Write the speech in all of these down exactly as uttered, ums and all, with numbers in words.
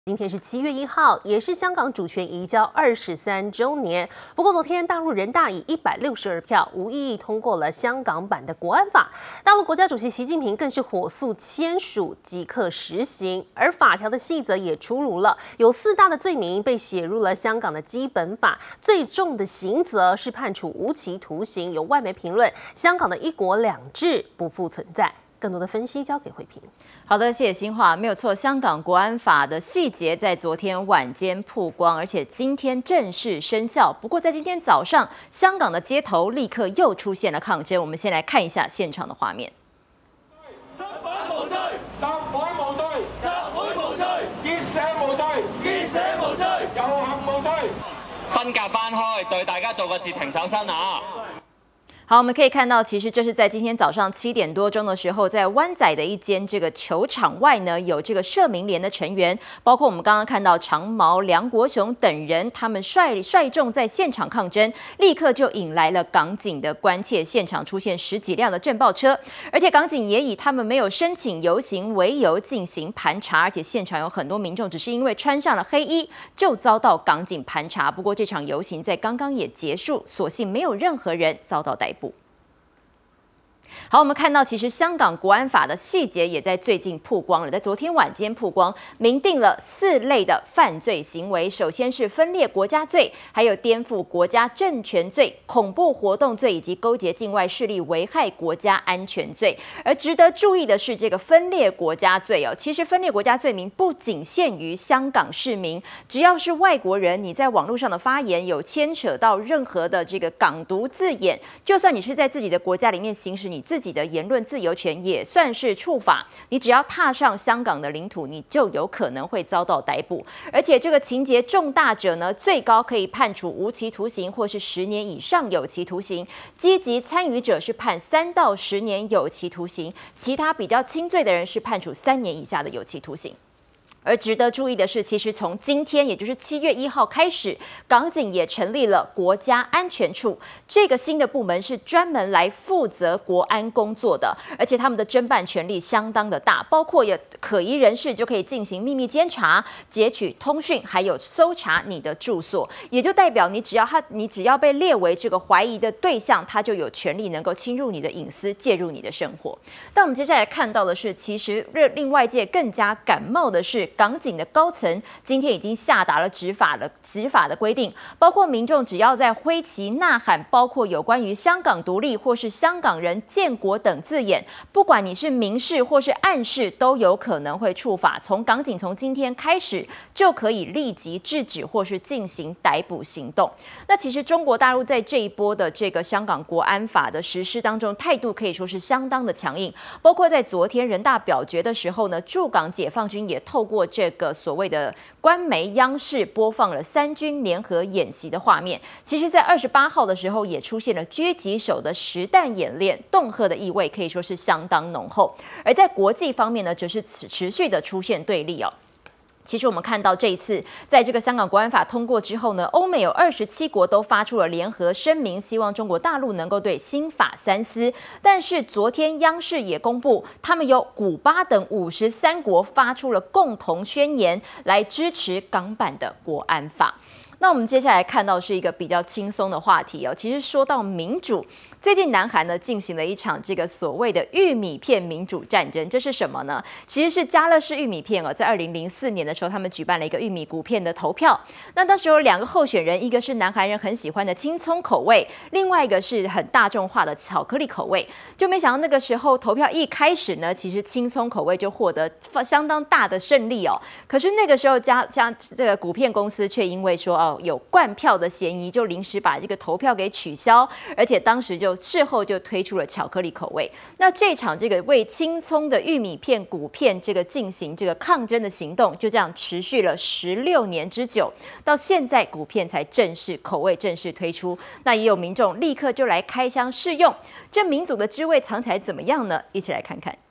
今天是七月一号，也是香港主权移交二十三周年。不过昨天大陆人大以一百六十二票无异议通过了香港版的国安法，大陆国家主席习近平更是火速签署即刻实行，而法条的细则也出炉了，有四大的罪名被写入了香港的基本法，最重的刑责是判处无期徒刑。有外媒评论，香港的一国两制不复存在。更多的分析交给慧萍。 好的，谢谢新华。没有错，香港国安法的细节在昨天晚间曝光，而且今天正式生效。不过在今天早上，香港的街头立刻又出现了抗争。我们先来看一下現場的畫面。 出版無罪，集會無罪，集會無罪，結社無罪，結社無罪，遊行無罪。分隔翻開，對大家做個截停手身啊！ 好，我们可以看到，其实这是在今天早上七点多钟的时候，在湾仔的一间这个球场外呢，有这个社民联的成员，包括我们刚刚看到长毛、梁国雄等人，他们率率众在现场抗争，立刻就引来了港警的关切，现场出现十几辆的震爆车，而且港警也以他们没有申请游行为由进行盘查，而且现场有很多民众只是因为穿上了黑衣就遭到港警盘查。不过这场游行在刚刚也结束，所幸没有任何人遭到逮捕。好，我们看到，其实香港国安法的细节也在最近曝光了，在昨天晚间曝光，明定了四类的犯罪行为。首先是分裂国家罪，还有颠覆国家政权罪、恐怖活动罪以及勾结境外势力危害国家安全罪。而值得注意的是，这个分裂国家罪哦，其实分裂国家罪名不仅限于香港市民，只要是外国人，你在网络上的发言有牵扯到任何的这个港独字眼，就算你是在自己的国家里面行使你自己的言论自由权，也算是触法。你只要踏上香港的领土，你就有可能会遭到逮捕。而且这个情节重大者呢，最高可以判处无期徒刑或是十年以上有期徒刑。积极参与者是判三到十年有期徒刑，其他比较轻罪的人是判处三年以下的有期徒刑。而值得注意的是，其实从今天，也就是七月一号开始，港警也成立了国家安全处。这个新的部门是专门来负责国安工作的，而且他们的侦办权力相当的大，包括有可疑人士就可以进行秘密监察、截取通讯，还有搜查你的住所。也就代表你只要他，你只要被列为这个怀疑的对象，他就有权利能够侵入你的隐私，介入你的生活。但我们接下来看到的是，其实令外界更加感冒的是，港警的高层今天已经下达了执法的执法的规定，包括民众只要在挥旗呐喊，包括有关于香港独立或是香港人建国等字眼，不管你是明示或是暗示，都有可能会触法。从港警从今天开始就可以立即制止或是进行逮捕行动。那其实中国大陆在这一波的这个香港国安法的实施当中，态度可以说是相当的强硬，包括在昨天人大表决的时候呢，驻港解放军也透过这个所谓的官媒央视播放了三军联合演习的画面。其实在二十八号的时候也出现了狙击手的实弹演练，恫吓的意味可以说是相当浓厚。而在国际方面呢，则是持续的出现对立哦。其实我们看到这一次，在这个香港国安法通过之后呢，欧美有二十七国都发出了联合声明，希望中国大陆能够对新法三思。但是昨天央视也公布，他们有古巴等五十三国发出了共同宣言，来支持港版的国安法。那我们接下来看到是一个比较轻松的话题哦。其实说到民主，最近南韩呢进行了一场这个所谓的玉米片民主战争，这是什么呢？其实是家乐氏玉米片哦，在二零零四年的时候，他们举办了一个玉米谷片的投票。那当时有两个候选人，一个是南韩人很喜欢的青葱口味，另外一个是很大众化的巧克力口味。就没想到那个时候投票一开始呢，其实青葱口味就获得相当大的胜利哦。可是那个时候家家这个谷片公司却因为说哦有灌票的嫌疑，就临时把这个投票给取消，而且当时就事后就推出了巧克力口味。那这场这个为青葱的玉米片谷片这个进行这个抗争的行动，就这样持续了十六年之久，到现在谷片才正式口味正式推出。那也有民众立刻就来开箱试用，这民主的滋味尝起来怎么样呢？一起来看看。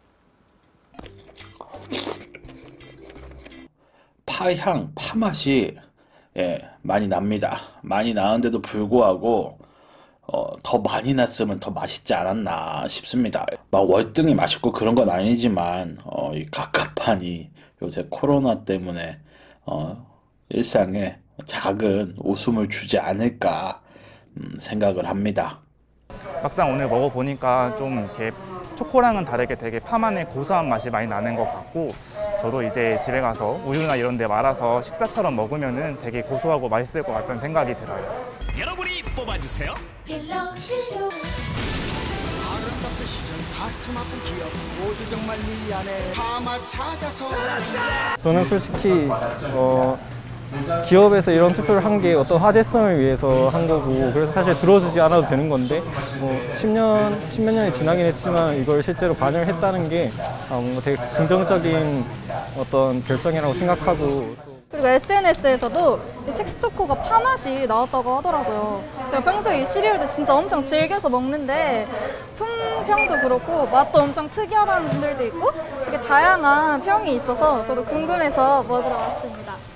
파향, 파맛이 예, 많이 납니다. 많이 나는데도 불구하고 어, 더 많이 났으면 더 맛있지 않았나 싶습니다. 막 월등히 맛있고 그런 건 아니지만 어, 이 갑갑한 이 요새 코로나 때문에 어, 일상에 작은 웃음을 주지 않을까 음, 생각을 합니다. 막상 오늘 먹어보니까 좀 이렇게 초코랑은 다르게 되게 파만의 고소한 맛이 많이 나는 것 같고, 저도 이제 집에 가서 우유나 이런 데 말아서 식사처럼 먹으면은 되게 고소하고 맛있을 것 같다는 생각이 들어요. 여러분이 뽑아주세요. 아름답은 시절 가슴 아픈 기억 모두 정말 미안해 파마 찾아서. 저는 솔직히 어, 기업에서 이런 투표를 한 게 어떤 화제성을 위해서 한 거고, 그래서 사실 들어주지 않아도 되는 건데 뭐 십 년, 십몇 년이 지나긴 했지만 이걸 실제로 반영을 했다는 게 뭔가 되게 긍정적인 어떤 결정이라고 생각하고. 그리고 에스엔에스에서도 이 첵스초코가 파맛이 나왔다고 하더라고요. 제가 평소에 이 시리얼도 진짜 엄청 즐겨서 먹는데 품평도 그렇고 맛도 엄청 특이하다는 분들도 있고 되게 다양한 평이 있어서 저도 궁금해서 먹으러 왔습니다.